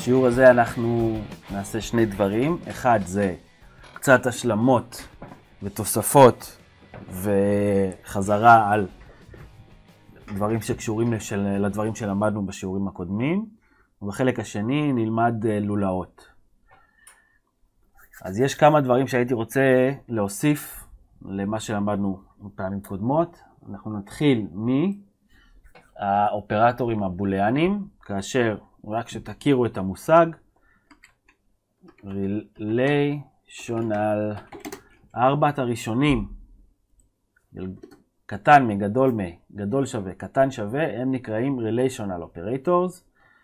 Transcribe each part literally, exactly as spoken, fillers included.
בשיעור הזה אנחנו נעשה שני דברים. אחד זה קצת השלמות ותוספות וחזרה על דברים שקשורים לדברים שלמדנו בשיעורים הקודמים. ובחלק השני נלמד לולאות. אז יש כמה דברים שהייתי רוצה להוסיף למה שלמדנו בפעמים קודמות. אנחנו נתחיל מהאופרטורים הבוליאניים, כאשר רק שתכירו את המושג relational, ארבעת הראשונים, קטן מגדול מ, גדול שווה, קטן שווה, הם נקראים relational operators,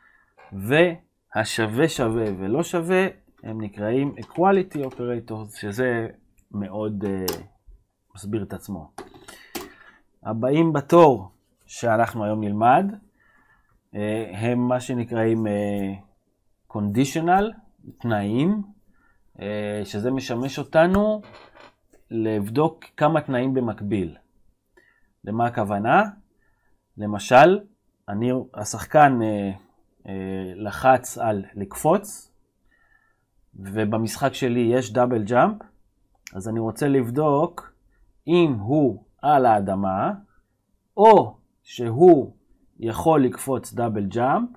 והשווה שווה ולא שווה הם נקראים equality operators, שזה מאוד uh, מסביר את עצמו. הבאים בתור שאנחנו היום נלמד uh, הם מה שנקראים uh, conditional, תנאים, uh, שזה משמש אותנו לבדוק כמה תנאים במקביל. למה הכוונה? למשל, אני, השחקן uh, uh, לחץ על לקפוץ, ובמשחק שלי יש דאבל ג'אמפ, אז אני רוצה לבדוק אם הוא על האדמה, או שהוא יכול לקפוץ דאבל ג'אמפ,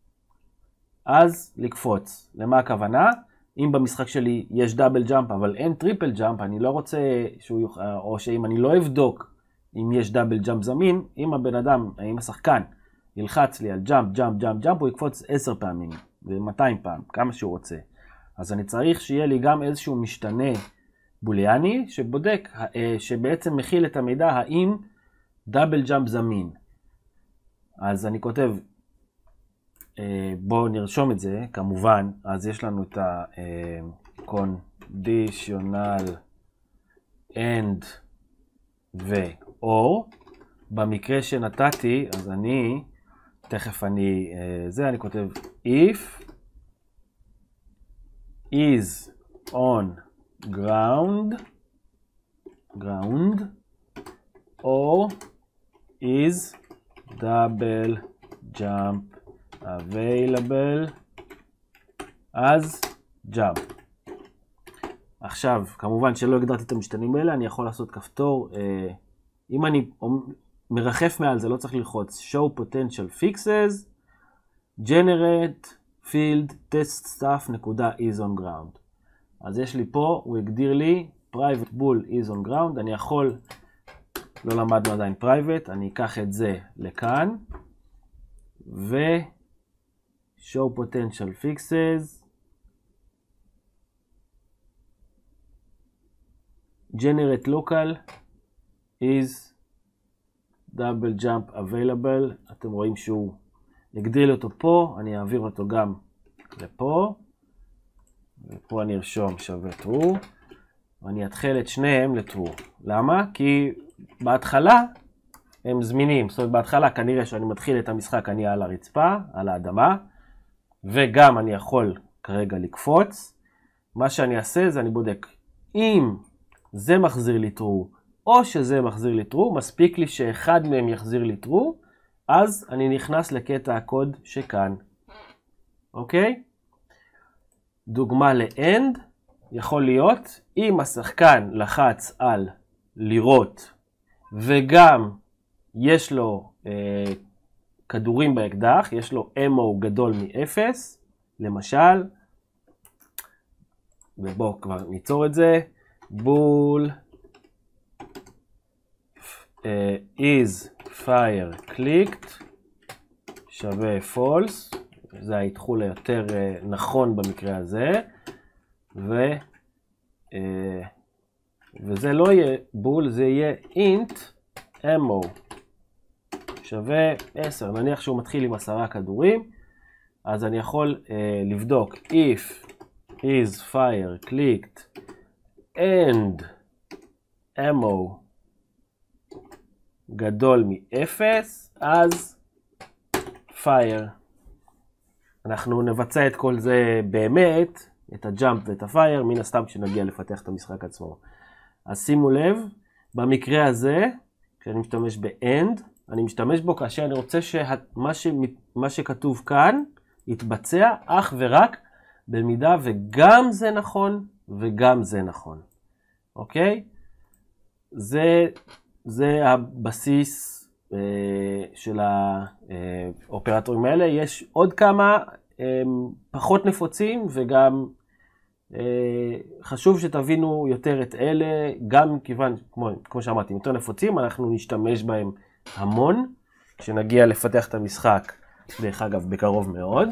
אז לקפוץ. למה הכוונה? אם במשחק שלי יש דאבל ג'אמפ, אבל אין טריפל ג'אמפ, אני לא רוצה שהוא יוכל, או שאם אני לא אבדוק אם יש דאבל ג'אמפ זמין, אם הבן אדם, אם השחקן ילחץ לי על ג'אמפ, ג'אמפ, ג'אמפ, ג'אמפ, הוא יקפוץ עשר פעמים, ו-מאתיים פעם, כמה שהוא רוצה. אז אני צריך שיהיה לי גם איזשהו משתנה בוליאני שבודק, שבעצם מכיל את המידע האם דאבל ג'אמפ זמין. אז אני כותב, בואו נרשום את זה, כמובן, אז יש לנו את ה-conditional and ו-or. במקרה שנתתי, אז אני, תכף אני, זה אני כותב if is on ground, ground, or is double jump available as jump. עכשיו, כמובן שלא הגדרתי את המשתנים האלה, אני יכול לעשות כפתור, אה, אם אני מרחף מעל זה, לא צריך ללחוץ show potential fixes, generate field test stuff נקודה is on ground. אז יש לי פה, הוא הגדיר לי private bool is on ground, אני יכול, לא למדנו עדיין private, אני אקח את זה לכאן, ו show potential fixes, generate local is double jump available. אתם רואים שהוא נגדיל אותו פה, אני אעביר אותו גם לפה, ופה אני ארשום שווה true, ואני אתחיל את שניהם ל-true. למה? כי בהתחלה הם זמינים, זאת אומרת בהתחלה כנראה שאני מתחיל את המשחק, אני על הרצפה, על האדמה, וגם אני יכול כרגע לקפוץ. מה שאני אעשה זה אני בודק, אם זה מחזיר לי true, או שזה מחזיר לי true, מספיק לי שאחד מהם יחזיר לי true, אז אני נכנס לקטע הקוד שכאן. אוקיי? דוגמה ל-end יכול להיות, אם השחקן לחץ על לירות, וגם יש לו אה, כדורים באקדח, יש לו אמו גדול מ-אפס, למשל, ובואו כבר ניצור את זה, bool uh, is fire clicked שווה false, זה ההתחול היותר uh, נכון במקרה הזה, ו, uh, וזה לא יהיה bool, זה יהיה int ammo שווה עשר. נניח שהוא מתחיל עם עשרה כדורים, אז אני יכול uh, לבדוק if is fire clicked and ammo גדול מ-אפס, אז fire. אנחנו נבצע את כל זה באמת, את הג'אמפ ואת הפייר, מן הסתם כשנגיע לפתח את המשחק עצמו. אז שימו לב, במקרה הזה, כשאני משתמש ב-end, אני משתמש בו כאשר אני רוצה שמה ש... שכתוב כאן יתבצע אך ורק במידה וגם זה נכון וגם זה נכון. אוקיי? זה, זה הבסיס אה, של האופרטורים האלה. יש עוד כמה אה, פחות נפוצים וגם אה, חשוב שתבינו יותר את אלה, גם כיוון, כמו, כמו שאמרתי, יותר נפוצים, אנחנו נשתמש בהם המון, כשנגיע לפתח את המשחק, דרך אגב, בקרוב מאוד.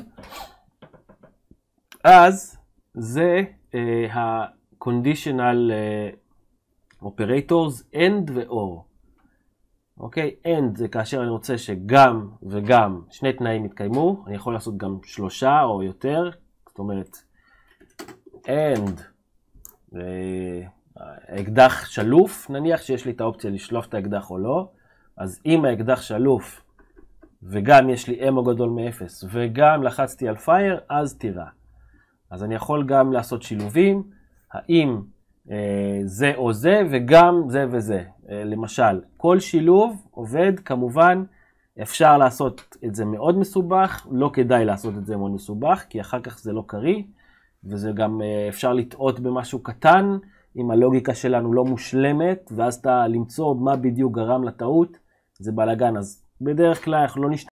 אז זה uh, ה-conditional uh, operators, end ו-or. אוקיי? end זה כאשר אני רוצה שגם וגם שני תנאים יתקיימו. אני יכול לעשות גם שלושה או יותר. זאת אומרת, end, uh, האקדח שלוף, נניח שיש לי את האופציה לשלוף את האקדח או לא. אז אם האקדח שלוף וגם יש לי M גדול מ-אפס וגם לחצתי על פייר, אז תירה. אז אני יכול גם לעשות שילובים, האם אה, זה או זה וגם זה וזה. אה, למשל, כל שילוב עובד, כמובן אפשר לעשות את זה מאוד מסובך, לא כדאי לעשות את זה מאוד מסובך, כי אחר כך זה לא קריא, וזה גם אה, אפשר לטעות במשהו קטן, אם הלוגיקה שלנו לא מושלמת, ואז אתה למצוא מה בדיוק גרם לטעות, זה בלגן. אז בדרך כלל אנחנו לא נשתמש